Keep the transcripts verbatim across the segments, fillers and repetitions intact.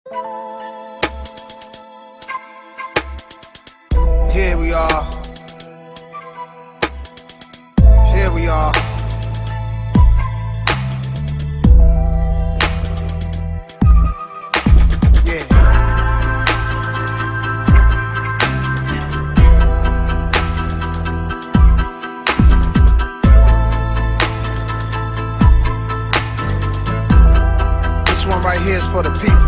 Here we are. Here we are. Yeah. This one right here is for the people.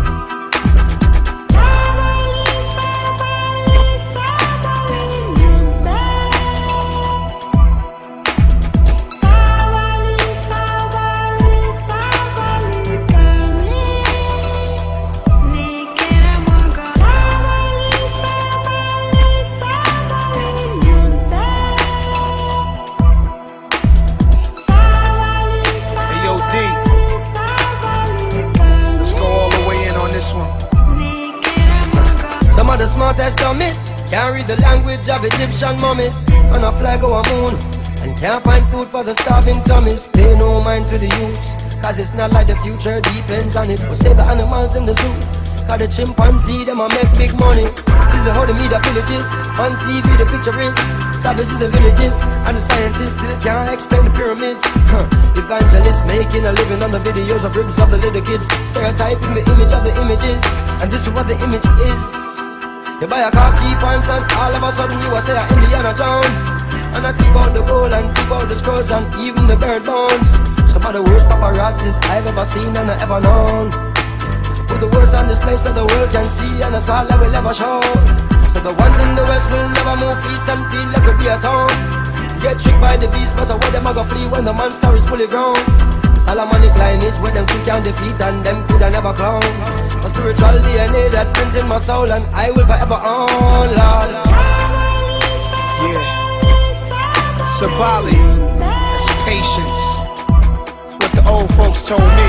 Some of the smartest dummies can't read the language of Egyptian mummies on a flag or a moon, and can't find food for the starving tummies. Pay no mind to the youths, cause it's not like the future depends on it. We'll save the animals in the zoo, cause the chimpanzee them a make big money. This is how the media villages, on T V the picture is savages and villages, and the scientists still can't explain the pyramids. Huh. Evangelists making a living on the videos of ribs of the little kids, stereotyping the image of the images, and this is what the image is. You buy a car, key pants, and all of a sudden you are say a Indiana Jones, and I tip out the gold and tip out the scrolls and even the bird bones. Some of the worst paparazzis I've ever seen and I ever known, with the worst on display so the world can see, and that's all I will ever show. So the ones in the west will never move east and feel like it'll be a town. Get tricked by the beast, but the way them a go flee when the monster is fully grown. Solomonic lineage where them still can't defeat and them coulda never clown. A spiritual D N A that prints in my soul and I will forever own, Lord. Yeah. Sabali, that's patience. What the old folks told me.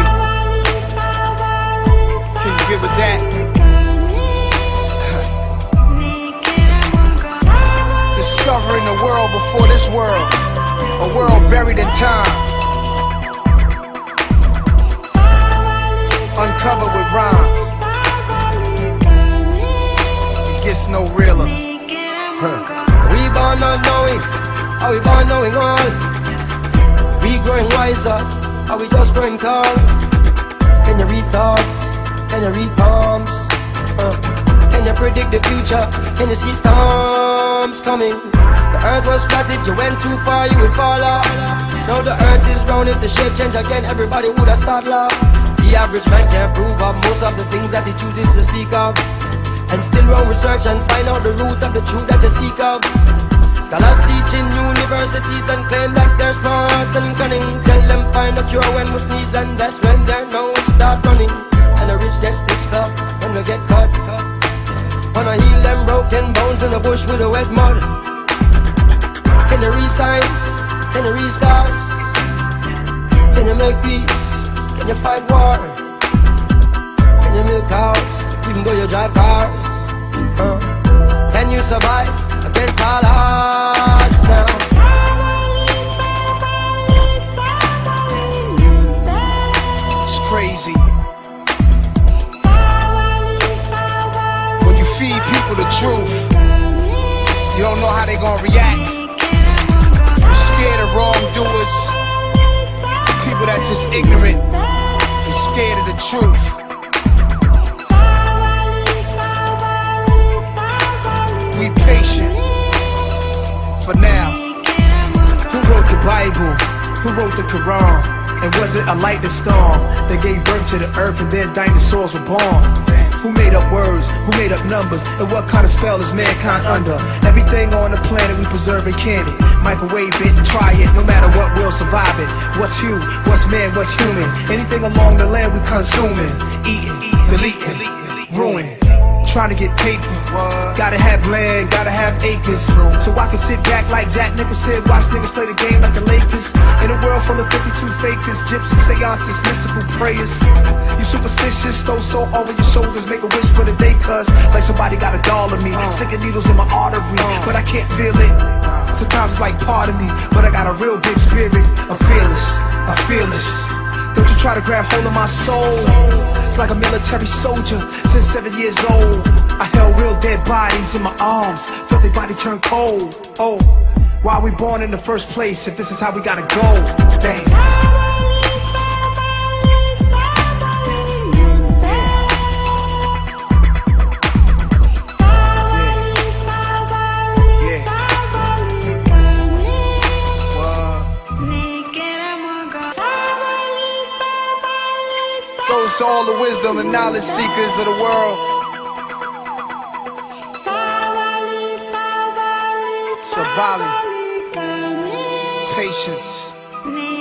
Can you get with that? Discovering the world before this world, a world buried in time, uncovered with rhymes. It gets no realer. Huh. We born not knowing, are we born knowing all? We growing wiser, are we just growing tall? Can you read thoughts? Can you read palms? Uh. Can you predict the future? Can you see storms coming? The earth was flat, if you went too far you would fall off. Now the earth is round, if the shape change again everybody would have started laugh. The average man can't prove of most of the things that he chooses to speak of, and still run research and find out the root of the truth that you seek of. Scholars teach in universities and claim that they're smart and cunning. Tell them find a cure when we sneeze, and that's when their nose start running. And the rich get stitched up when we get caught. Wanna heal them broken bones in the bush with the wet mud. Can you read signs? Can you read stars? Can you make peace? Can you fight war? Can you milk cows even though you drive cars? Uh, can you survive against all odds now? It's crazy. When you feed people the truth, you don't know how they gonna react. You're scared of wrongdoers, people that's just ignorant and scared of the truth. We patient for now. Who wrote the Bible? Who wrote the Quran? And was it a lightning storm that gave birth to the earth and then dinosaurs were born? Who made up words? Who made up numbers? And what kind of spell is mankind under? Everything on the planet we preserve and can it. Microwave it, try it, no matter what, we'll survive it. What's you? What's man? What's human? Anything along the land we consuming, eating, deleting, ruin. Trying to get paper, gotta have land, gotta have acres, so I can sit back like Jack Nicholson, watch niggas play the game like the Lakers. In a world full of fifty-two fakers, gypsy seances, mystical prayers. You superstitious, throw salt over your shoulders, make a wish for the day, cuz like somebody got a doll of me, sticking needles in my artery, but I can't feel it. Sometimes it's like part of me, but I got a real big spirit, a fearless, a fearless. Don't you try to grab hold of my soul. It's like a military soldier since seven years old. I held real dead bodies in my arms, felt their body turn cold. Oh, why we born in the first place if this is how we gotta go? Damn. To all the wisdom and knowledge seekers of the world, Sabali, patience.